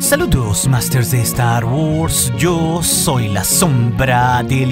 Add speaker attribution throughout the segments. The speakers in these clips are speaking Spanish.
Speaker 1: Saludos, Masters de Star Wars. Yo soy la sombra del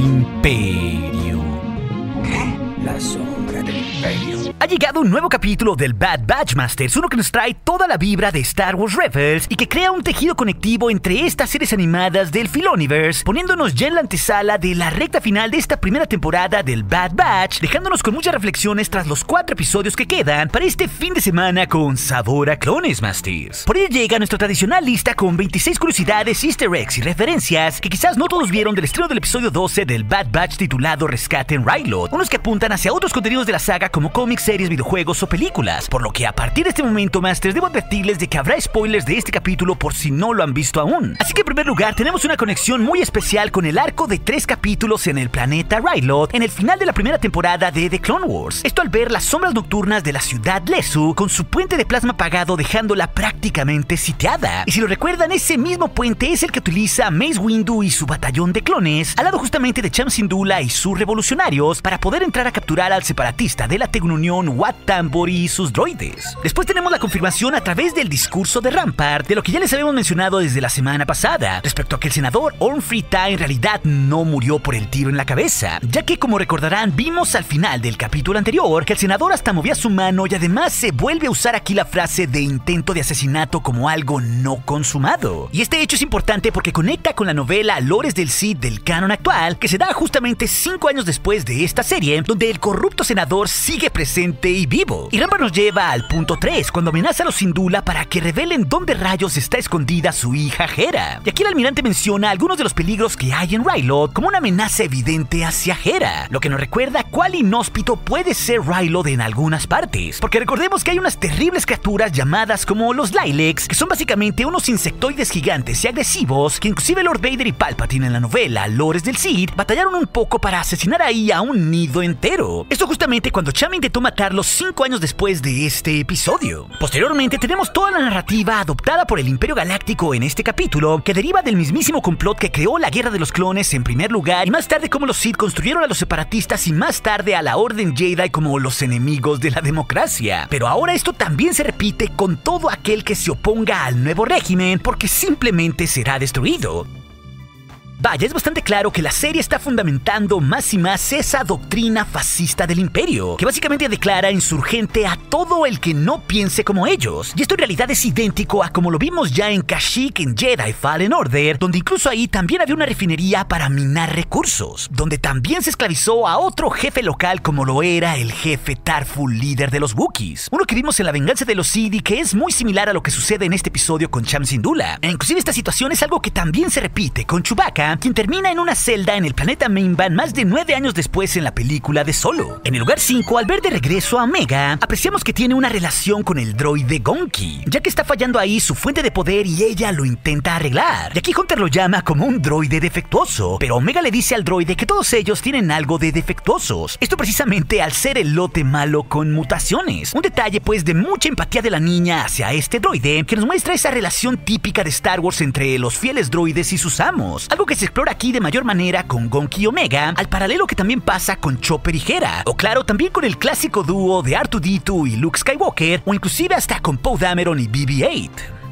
Speaker 1: Imperio.
Speaker 2: ¿Qué? La sombra del Imperio.
Speaker 1: Ha llegado un nuevo capítulo del Bad Batch Masters, uno que nos trae toda la vibra de Star Wars Rebels y que crea un tejido conectivo entre estas series animadas del Filoniverse, poniéndonos ya en la antesala de la recta final de esta primera temporada del Bad Batch, dejándonos con muchas reflexiones tras los 4 episodios que quedan para este fin de semana con sabor a clones, Masters. Por ello llega nuestra tradicional lista con 26 curiosidades, easter eggs y referencias que quizás no todos vieron del estreno del episodio 12 del Bad Batch titulado Rescate en Ryloth, unos que apuntan hacia otros contenidos de la saga como cómics, series, videojuegos o películas, por lo que a partir de este momento, Masters, debo advertirles de que habrá spoilers de este capítulo por si no lo han visto aún. Así que en primer lugar tenemos una conexión muy especial con el arco de 3 capítulos en el planeta Ryloth en el final de la primera temporada de The Clone Wars. Esto al ver las sombras nocturnas de la ciudad Lesu con su puente de plasma apagado dejándola prácticamente sitiada. Y si lo recuerdan, ese mismo puente es el que utiliza Mace Windu y su batallón de clones al lado justamente de Cham Syndulla y sus revolucionarios para poder entrar a capturar al separatista de la Tecnunión Wat Tambor y sus droides. Después tenemos la confirmación a través del discurso de Rampart de lo que ya les habíamos mencionado desde la semana pasada, respecto a que el senador Orn Frita en realidad no murió por el tiro en la cabeza, ya que como recordarán vimos al final del capítulo anterior que el senador hasta movía su mano y además se vuelve a usar aquí la frase de intento de asesinato como algo no consumado. Y este hecho es importante porque conecta con la novela Lores del Sith del canon actual, que se da justamente 5 años después de esta serie, donde el corrupto senador sigue presente y vivo. Y Rampart nos lleva al punto 3, cuando amenaza a los Syndulla para que revelen dónde rayos está escondida su hija Hera. Y aquí el almirante menciona algunos de los peligros que hay en Ryloth como una amenaza evidente hacia Hera, lo que nos recuerda cuál inhóspito puede ser Ryloth en algunas partes, porque recordemos que hay unas terribles criaturas llamadas como los Lilacs, que son básicamente unos insectoides gigantes y agresivos que inclusive Lord Vader y Palpatine en la novela Lores del Sith batallaron un poco para asesinar ahí a un nido entero. Esto justamente cuando Cham intentó matarlos 5 años después de este episodio. Posteriormente tenemos toda la narrativa adoptada por el Imperio Galáctico en este capítulo, que deriva del mismísimo complot que creó la Guerra de los Clones en primer lugar, y más tarde como los Sith construyeron a los separatistas y más tarde a la Orden Jedi como los enemigos de la democracia. Pero ahora esto también se repite con todo aquel que se oponga al nuevo régimen, porque simplemente será destruido. Vaya, es bastante claro que la serie está fundamentando más y más esa doctrina fascista del Imperio, que básicamente declara insurgente a todo el que no piense como ellos. Y esto en realidad es idéntico a como lo vimos ya en Kashyyyk en Jedi Fallen Order, donde incluso ahí también había una refinería para minar recursos, donde también se esclavizó a otro jefe local como lo era el jefe Tarful, líder de los Wookiees. Uno que vimos en La Venganza de los Sith y que es muy similar a lo que sucede en este episodio con Cham Syndulla. E inclusive esta situación es algo que también se repite con Chewbacca, quien termina en una celda en el planeta Mimban más de 9 años después en la película de Solo. En el lugar 5, al ver de regreso a Omega, apreciamos que tiene una relación con el droide Gonki, ya que está fallando ahí su fuente de poder y ella lo intenta arreglar. Y aquí Hunter lo llama como un droide defectuoso, pero Omega le dice al droide que todos ellos tienen algo de defectuosos. Esto precisamente al ser el lote malo con mutaciones. Un detalle pues de mucha empatía de la niña hacia este droide, que nos muestra esa relación típica de Star Wars entre los fieles droides y sus amos, algo que se explora aquí de mayor manera con Gonki y Omega, al paralelo que también pasa con Chopper y Hera, o claro, también con el clásico dúo de R2-D2 y Luke Skywalker, o inclusive hasta con Poe Dameron y BB-8.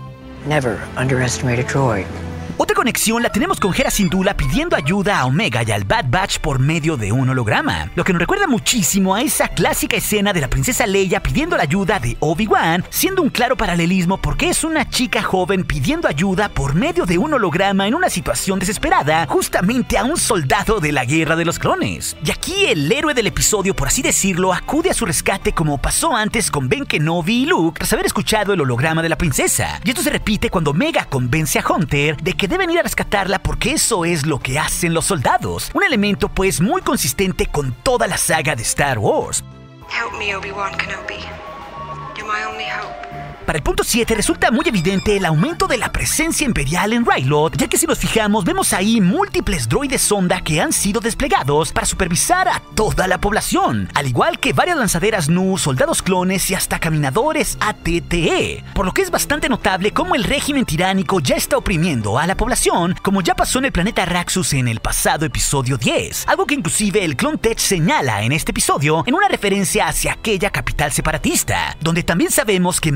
Speaker 2: Never underestimate a droid.
Speaker 1: Otra conexión la tenemos con Hera Syndulla pidiendo ayuda a Omega y al Bad Batch por medio de un holograma, lo que nos recuerda muchísimo a esa clásica escena de la princesa Leia pidiendo la ayuda de Obi-Wan, siendo un claro paralelismo porque es una chica joven pidiendo ayuda por medio de un holograma en una situación desesperada, justamente a un soldado de la Guerra de los Clones. Y aquí el héroe del episodio, por así decirlo, acude a su rescate como pasó antes con Ben Kenobi y Luke tras haber escuchado el holograma de la princesa. Y esto se repite cuando Omega convence a Hunter de que deben ir a rescatarla porque eso es lo que hacen los soldados. Un elemento pues muy consistente con toda la saga de Star Wars.
Speaker 3: Help me, Obi-Wan Kenobi. You're my only hope.
Speaker 1: Para el punto 7 resulta muy evidente el aumento de la presencia imperial en Ryloth, ya que si nos fijamos vemos ahí múltiples droides sonda que han sido desplegados para supervisar a toda la población, al igual que varias lanzaderas Nu, soldados clones y hasta caminadores AT-TE, por lo que es bastante notable cómo el régimen tiránico ya está oprimiendo a la población, como ya pasó en el planeta Raxus en el pasado episodio 10, algo que inclusive el Clone Tech señala en este episodio en una referencia hacia aquella capital separatista, donde también sabemos que más tarde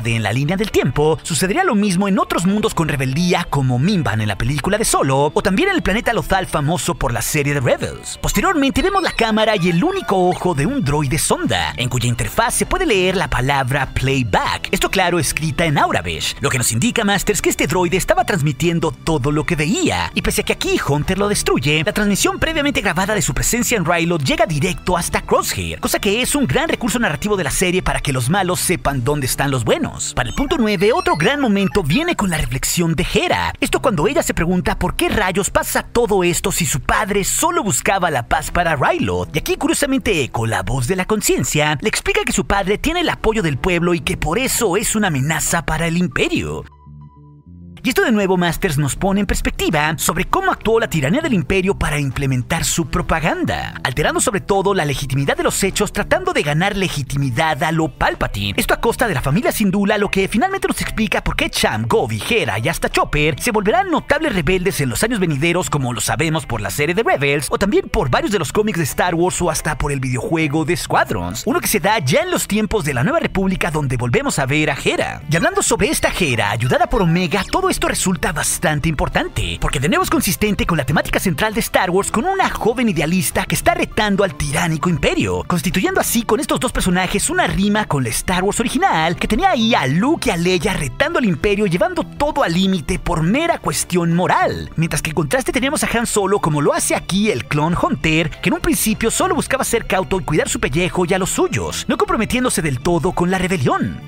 Speaker 1: tarde en la línea del tiempo, sucedería lo mismo en otros mundos con rebeldía como Mimban en la película de Solo, o también en el planeta Lothal famoso por la serie de Rebels. Posteriormente vemos la cámara y el único ojo de un droide sonda, en cuya interfaz se puede leer la palabra Playback, esto claro escrita en Aurabesh, lo que nos indica, Masters, que este droide estaba transmitiendo todo lo que veía, y pese a que aquí Hunter lo destruye, la transmisión previamente grabada de su presencia en Ryloth llega directo hasta Crosshair, cosa que es un gran recurso narrativo de la serie para que los malos sepan dónde están los buenos. Para el punto 9, otro gran momento viene con la reflexión de Hera, esto cuando ella se pregunta por qué rayos pasa todo esto si su padre solo buscaba la paz para Ryloth, y aquí curiosamente Echo, la voz de la conciencia, le explica que su padre tiene el apoyo del pueblo y que por eso es una amenaza para el Imperio. Y esto de nuevo, Masters, nos pone en perspectiva sobre cómo actuó la tiranía del Imperio para implementar su propaganda, alterando sobre todo la legitimidad de los hechos, tratando de ganar legitimidad a lo Palpatine. Esto a costa de la familia Syndulla, lo que finalmente nos explica por qué Cham, Gobi, Hera y hasta Chopper se volverán notables rebeldes en los años venideros, como lo sabemos por la serie de Rebels, o también por varios de los cómics de Star Wars o hasta por el videojuego de Squadrons, uno que se da ya en los tiempos de la Nueva República, donde volvemos a ver a Hera. Y hablando sobre esta Hera, ayudada por Omega, todo esto resulta bastante importante, porque de nuevo es consistente con la temática central de Star Wars, con una joven idealista que está retando al tiránico Imperio, constituyendo así con estos dos personajes una rima con la Star Wars original, que tenía ahí a Luke y a Leia retando al Imperio, llevando todo al límite por mera cuestión moral, mientras que en contraste tenemos a Han Solo, como lo hace aquí el clon Hunter, que en un principio solo buscaba ser cauto y cuidar su pellejo y a los suyos, no comprometiéndose del todo con la rebelión.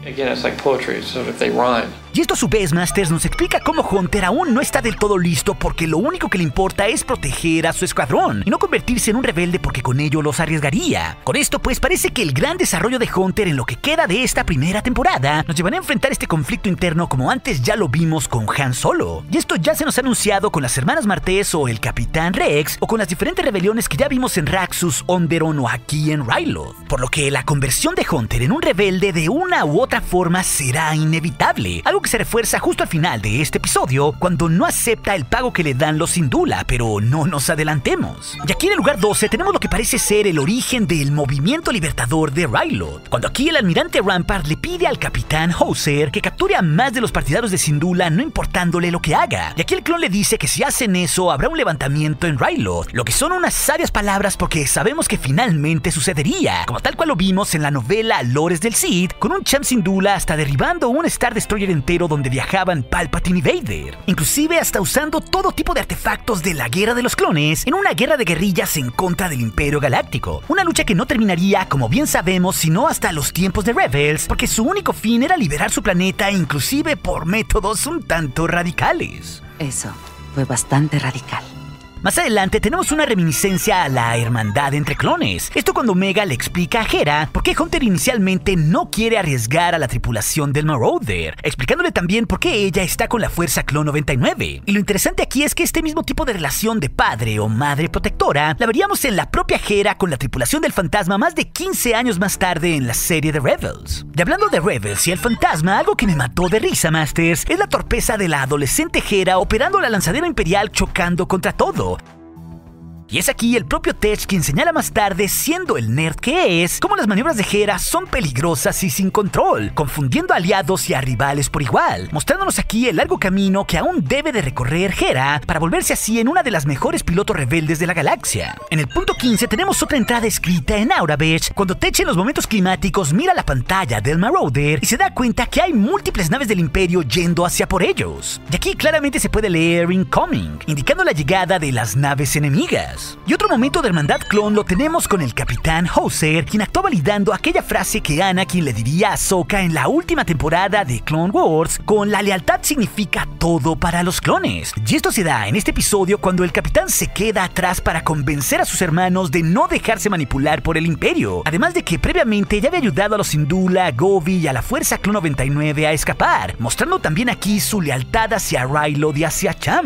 Speaker 1: Y esto a su vez, Masters, nos explica cómo Hunter aún no está del todo listo, porque lo único que le importa es proteger a su escuadrón y no convertirse en un rebelde, porque con ello los arriesgaría. Con esto pues parece que el gran desarrollo de Hunter en lo que queda de esta primera temporada nos llevará a enfrentar este conflicto interno como antes ya lo vimos con Han Solo. Y esto ya se nos ha anunciado con las hermanas Martez o el Capitán Rex, o con las diferentes rebeliones que ya vimos en Raxus, Onderon o aquí en Ryloth. Por lo que la conversión de Hunter en un rebelde de una u otra forma será inevitable, algo que se refuerza justo al final de este episodio, cuando no acepta el pago que le dan los Syndulla, pero no nos adelantemos. Y aquí en el lugar 12 tenemos lo que parece ser el origen del movimiento libertador de Ryloth, cuando aquí el almirante Rampart le pide al capitán Howzer que capture a más de los partidarios de Syndulla, no importándole lo que haga. Y aquí el clon le dice que si hacen eso habrá un levantamiento en Ryloth, lo que son unas sabias palabras, porque sabemos que finalmente sucedería, como tal cual lo vimos en la novela Lores del Sith, con un Cham Syndulla hasta derribando un Star Destroyer entero donde viajaban Palpatine y Vader, inclusive hasta usando todo tipo de artefactos de la Guerra de los Clones en una guerra de guerrillas en contra del Imperio Galáctico, una lucha que no terminaría, como bien sabemos, sino hasta los tiempos de Rebels, porque su único fin era liberar su planeta, inclusive por métodos un tanto radicales.
Speaker 4: Eso fue bastante radical.
Speaker 1: Más adelante tenemos una reminiscencia a la hermandad entre clones. Esto cuando Omega le explica a Hera por qué Hunter inicialmente no quiere arriesgar a la tripulación del Marauder, explicándole también por qué ella está con la Fuerza Clon 99. Y lo interesante aquí es que este mismo tipo de relación de padre o madre protectora la veríamos en la propia Hera con la tripulación del fantasma más de 15 años más tarde en la serie de Rebels. Y hablando de Rebels y el fantasma, algo que me mató de risa, Masters, es la torpeza de la adolescente Hera operando la lanzadera imperial, chocando contra todo. Y es aquí el propio Tech quien señala más tarde, siendo el nerd que es, cómo las maniobras de Hera son peligrosas y sin control, confundiendo a aliados y a rivales por igual, mostrándonos aquí el largo camino que aún debe de recorrer Hera para volverse así en una de las mejores pilotos rebeldes de la galaxia. En el punto 15 tenemos otra entrada escrita en Aurabesh, cuando Tech en los momentos climáticos mira la pantalla del Marauder y se da cuenta que hay múltiples naves del Imperio yendo hacia por ellos. Y aquí claramente se puede leer Incoming, indicando la llegada de las naves enemigas. Y otro momento de hermandad clon lo tenemos con el Capitán Howzer, quien actúa validando aquella frase que Anakin le diría a Ahsoka en la última temporada de Clone Wars, con la lealtad significa todo para los clones. Y esto se da en este episodio cuando el capitán se queda atrás para convencer a sus hermanos de no dejarse manipular por el Imperio, además de que previamente ya había ayudado a los Syndulla, a Gobi y a la Fuerza Clon 99 a escapar, mostrando también aquí su lealtad hacia Ryloth y hacia Cham.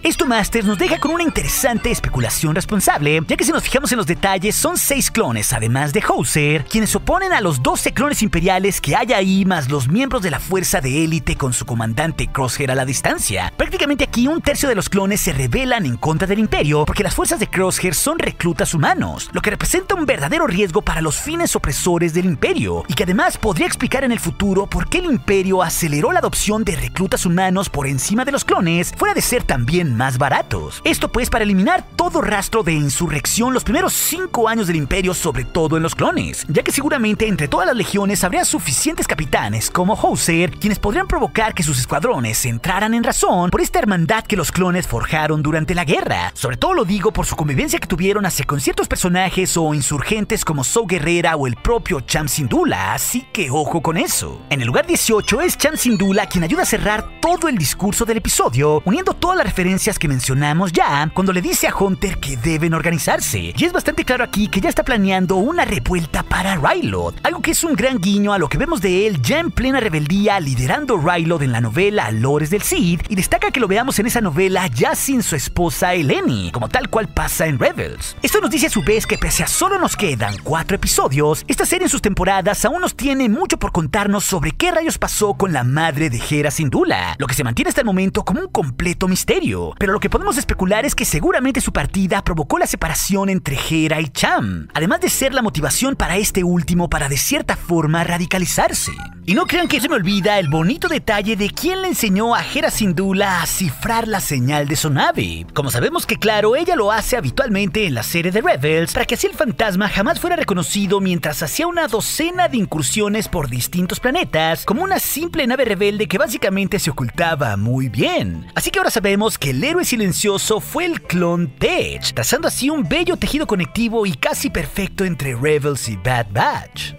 Speaker 1: Esto, Masters, nos deja con una interesante especulación responsable, ya que si nos fijamos en los detalles, son 6 clones, además de Hauser, quienes se oponen a los 12 clones imperiales que hay ahí, más los miembros de la fuerza de élite con su comandante Crosshair a la distancia. Prácticamente aquí un tercio de los clones se rebelan en contra del Imperio, porque las fuerzas de Crosshair son reclutas humanos, lo que representa un verdadero riesgo para los fines opresores del Imperio, y que además podría explicar en el futuro por qué el Imperio aceleró la adopción de reclutas humanos por encima de los clones, fuera de ser también más baratos. Esto pues para eliminar todo rastro de insurrección los primeros 5 años del Imperio, sobre todo en los clones, ya que seguramente entre todas las legiones habría suficientes capitanes como Hauser, quienes podrían provocar que sus escuadrones entraran en razón por esta hermandad que los clones forjaron durante la guerra. Sobre todo lo digo por su convivencia que tuvieron hacia con ciertos personajes o insurgentes como Saw Gerrera o el propio Cham Syndulla, así que ojo con eso. En el lugar 18 es Cham Syndulla quien ayuda a cerrar todo el discurso del episodio, uniendo todas las referencias que mencionamos ya, cuando le dice a Hunter que deben organizarse. Y es bastante claro aquí que ya está planeando una revuelta para Rylod, algo que es un gran guiño a lo que vemos de él ya en plena rebeldía liderando Rylod en la novela Lores del Sith, y destaca que lo veamos en esa novela ya sin su esposa Eleni, como tal cual pasa en Rebels. Esto nos dice a su vez que pese a solo nos quedan 4 episodios, esta serie en sus temporadas aún nos tiene mucho por contarnos sobre qué rayos pasó con la madre de Hera Syndulla, lo que se mantiene hasta el momento como un completo misterio, pero lo que podemos especular es que seguramente su partida provocó la separación entre Hera y Cham, además de ser la motivación para este último para de cierta forma radicalizarse. Y no crean que se me olvida el bonito detalle de quién le enseñó a Hera Syndulla a cifrar la señal de su nave. Como sabemos que claro, ella lo hace habitualmente en la serie de Rebels, para que así el fantasma jamás fuera reconocido mientras hacía una docena de incursiones por distintos planetas, como una simple nave rebelde que básicamente se ocultaba muy bien. Así que ahora sabemos que el héroe silencioso fue el clon Tech, trazando así un bello tejido conectivo y casi perfecto entre Rebels y Bad Batch.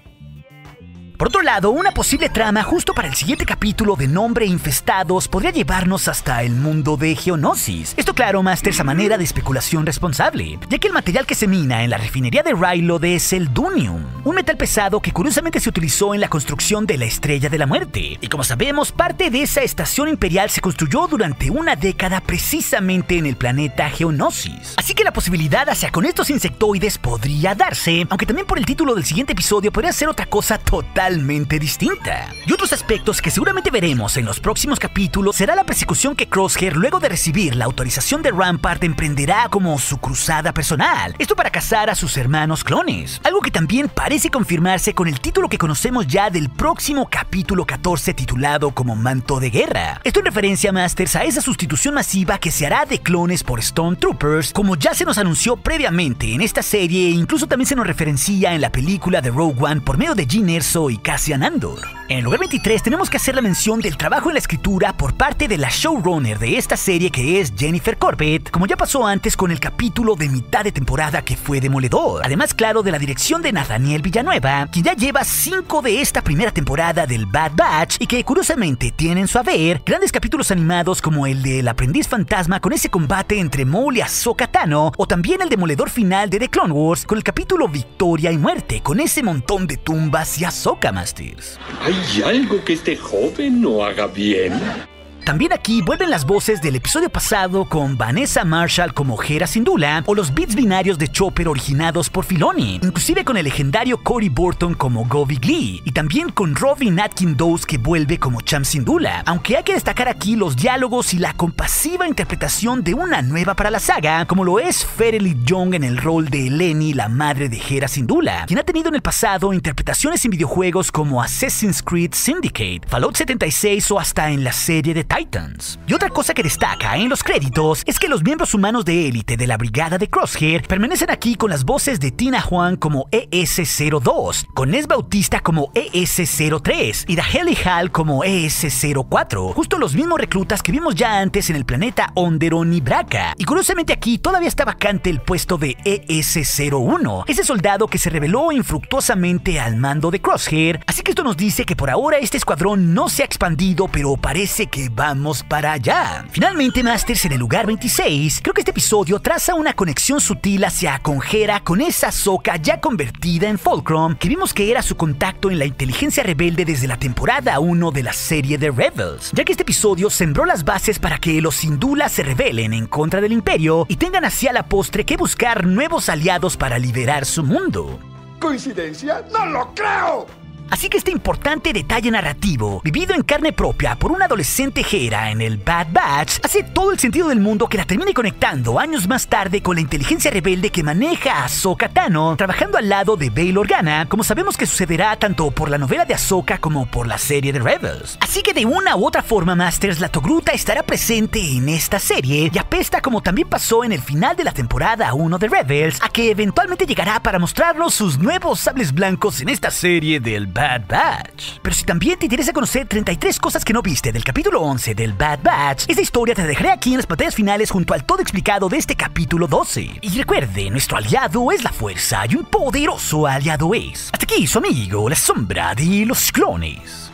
Speaker 1: Por otro lado, una posible trama justo para el siguiente capítulo de nombre Infestados podría llevarnos hasta el mundo de Geonosis. Esto claro, Masters, a manera de especulación responsable, ya que el material que se mina en la refinería de Rylod es el Dunium, un metal pesado que curiosamente se utilizó en la construcción de la Estrella de la Muerte. Y como sabemos, parte de esa estación imperial se construyó durante una década precisamente en el planeta Geonosis. Así que la posibilidad hacia con estos insectoides podría darse, aunque también por el título del siguiente episodio podría ser otra cosa totalmente distinta. Y otros aspectos que seguramente veremos en los próximos capítulos será la persecución que Crosshair, luego de recibir la autorización de Rampart, emprenderá como su cruzada personal. Esto para cazar a sus hermanos clones. Algo que también parece confirmarse con el título que conocemos ya del próximo capítulo 14 titulado como Manto de Guerra. Esto en referencia, Masters, a esa sustitución masiva que se hará de clones por Stormtroopers, como ya se nos anunció previamente en esta serie e incluso también se nos referencia en la película de Rogue One por medio de Jyn Erso y Cassian Andor. En el lugar 23 tenemos que hacer la mención del trabajo en la escritura por parte de la showrunner de esta serie, que es Jennifer Corbett, como ya pasó antes con el capítulo de mitad de temporada que fue Demoledor. Además, claro, de la dirección de Nathaniel Villanueva, quien ya lleva 5 de esta primera temporada del Bad Batch y que curiosamente tiene en su haber grandes capítulos animados como el del Aprendiz Fantasma con ese combate entre Maul y Ahsoka Tano, o también el demoledor final de The Clone Wars con el capítulo Victoria y Muerte con ese montón de tumbas y Ahsoka, Masters.
Speaker 5: ¿Hay algo que este joven no haga bien?
Speaker 1: También aquí vuelven las voces del episodio pasado con Vanessa Marshall como Hera Syndulla o los beats binarios de Chopper originados por Filoni, inclusive con el legendario Cory Burton como Govey Glee y también con Robin Atkin Dowes que vuelve como Cham Syndulla, aunque hay que destacar aquí los diálogos y la compasiva interpretación de una nueva para la saga, como lo es Ferelit Young en el rol de Eleni, la madre de Hera Syndulla, quien ha tenido en el pasado interpretaciones en videojuegos como Assassin's Creed Syndicate, Fallout 76 o hasta en la serie de Titans. Y otra cosa que destaca en los créditos es que los miembros humanos de élite de la brigada de Crosshair permanecen aquí con las voces de Tina Juan como ES-02, con Ness Bautista como ES-03 y Daheli Hall como ES-04, justo los mismos reclutas que vimos ya antes en el planeta Onderon y Braca. Y curiosamente aquí todavía está vacante el puesto de ES-01, ese soldado que se reveló infructuosamente al mando de Crosshair, así que esto nos dice que por ahora este escuadrón no se ha expandido, pero parece que va vamos para allá. Finalmente, Masters, en el lugar 26, creo que este episodio traza una conexión sutil hacia Conjera con esa Ahsoka ya convertida en Fulcrum, que vimos que era su contacto en la inteligencia rebelde desde la temporada 1 de la serie de Rebels, ya que este episodio sembró las bases para que los Syndulla se rebelen en contra del Imperio y tengan así a la postre que buscar nuevos aliados para liberar su mundo.
Speaker 6: ¿Coincidencia? ¡No lo creo!
Speaker 1: Así que este importante detalle narrativo, vivido en carne propia por una adolescente Hera en el Bad Batch, hace todo el sentido del mundo que la termine conectando años más tarde con la inteligencia rebelde que maneja a Ahsoka Tano, trabajando al lado de Bail Organa, como sabemos que sucederá tanto por la novela de Ahsoka como por la serie de Rebels. Así que de una u otra forma, Masters, la Togruta estará presente en esta serie y apesta, como también pasó en el final de la temporada 1 de Rebels, a que eventualmente llegará para mostrarnos sus nuevos sables blancos en esta serie del Bad Batch. Pero si también te interesa conocer 33 cosas que no viste del capítulo 11 del Bad Batch, esta historia te dejaré aquí en las pantallas finales junto al todo explicado de este capítulo 12. Y recuerde, nuestro aliado es la fuerza y un poderoso aliado es. Hasta aquí su amigo, la sombra de los clones.